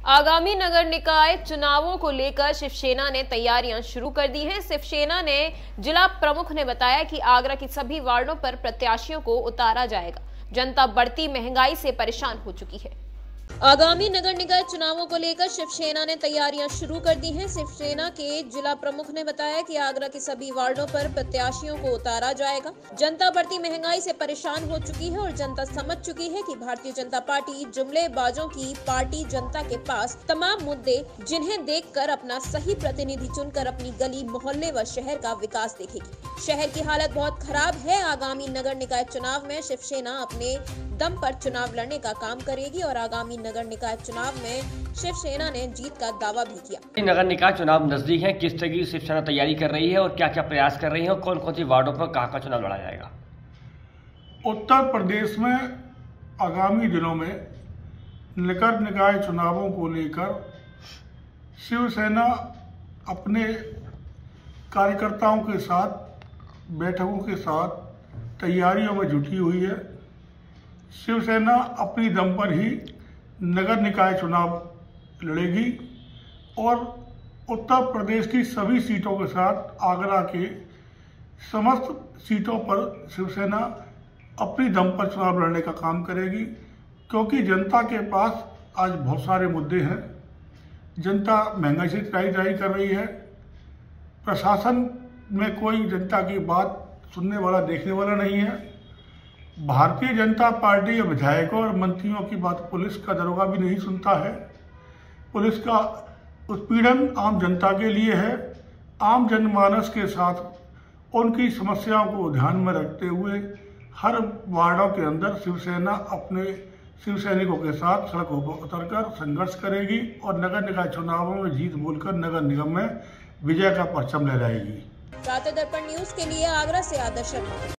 आगामी नगर निकाय चुनावों को लेकर शिवसेना ने तैयारियां शुरू कर दी हैं। शिवसेना ने जिला प्रमुख ने बताया कि आगरा की सभी वार्डों पर प्रत्याशियों को उतारा जाएगा। जनता बढ़ती महंगाई से परेशान हो चुकी है। आगामी नगर निकाय चुनावों को लेकर शिवसेना ने तैयारियां शुरू कर दी हैं। शिवसेना के जिला प्रमुख ने बताया कि आगरा के सभी वार्डों पर प्रत्याशियों को उतारा जाएगा। जनता बढ़ती महंगाई से परेशान हो चुकी है और जनता समझ चुकी है कि भारतीय जनता पार्टी जुमलेबाजों की पार्टी जनता के पास तमाम मुद्दे जिन्हें देखकर अपना सही प्रतिनिधि चुनकर अपनी गली मोहल्ले व शहर का विकास देखेगी। शहर की हालत बहुत खराब है। आगामी नगर निकाय चुनाव में शिवसेना अपने दम पर चुनाव लड़ने का काम करेगी और आगामी नगर निकाय चुनाव में शिवसेना ने जीत का दावा भी किया। नगर निकाय चुनाव नजदीक है, किस तरह की शिवसेना तैयारी कर रही है और क्या क्या प्रयास कर रही है और कौन कौन सी वार्डों पर कहां चुनाव लड़ा जाएगा? उत्तर प्रदेश में आगामी दिनों में नगर निकाय चुनावों को लेकर शिवसेना अपने कार्यकर्ताओं के साथ बैठकों के साथ तैयारियों में जुटी हुई है। शिवसेना अपनी दम पर ही नगर निकाय चुनाव लड़ेगी और उत्तर प्रदेश की सभी सीटों के साथ आगरा के समस्त सीटों पर शिवसेना अपनी दम पर चुनाव लड़ने का काम करेगी, क्योंकि जनता के पास आज बहुत सारे मुद्दे हैं। जनता महंगाई से त्राही कर रही है। प्रशासन में कोई जनता की बात सुनने वाला देखने वाला नहीं है। भारतीय जनता पार्टी या विधायकों और मंत्रियों की बात पुलिस का दरोगा भी नहीं सुनता है। पुलिस का उत्पीड़न आम जनता के लिए है। आम जनमानस के साथ उनकी समस्याओं को ध्यान में रखते हुए हर वार्डों के अंदर शिवसेना अपने शिवसैनिकों के साथ सड़कों पर उतरकर संघर्ष करेगी और नगर निकाय चुनावों में जीत बोलकर नगर निगम में विजय का परचम लहराएगी। प्रातः दर्पण न्यूज के लिए आगरा से आदर्श शर्मा।